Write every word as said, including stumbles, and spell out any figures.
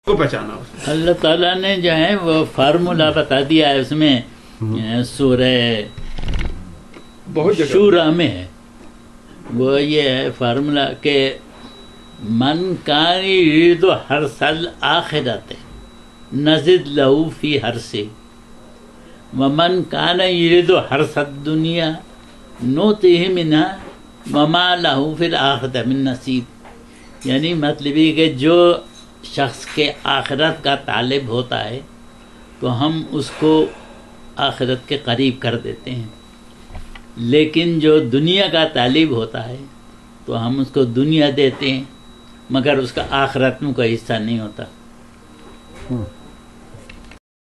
को पहचाना। अल्लाह ताला ने जो है वो फार्मूला बता दिया है उसमें, सूरह बहुत शूरा में है वो ये है फार्मूला के मन कानी युरीदु हर्सल आखिरत नज़िद लहू फी हर्से व मन कान युरीदु हर्सद दुनिया नूतिही मिन्हा वमा लहू फिल आखिरत मिन नसीब। यानी मतलब ये कि जो शख्स के आखिरत का तालिब होता है तो हम उसको आखिरत के करीब कर देते हैं, लेकिन जो दुनिया का तालिब होता है तो हम उसको दुनिया देते हैं मगर उसका आखिरत में कोई हिस्सा नहीं होता।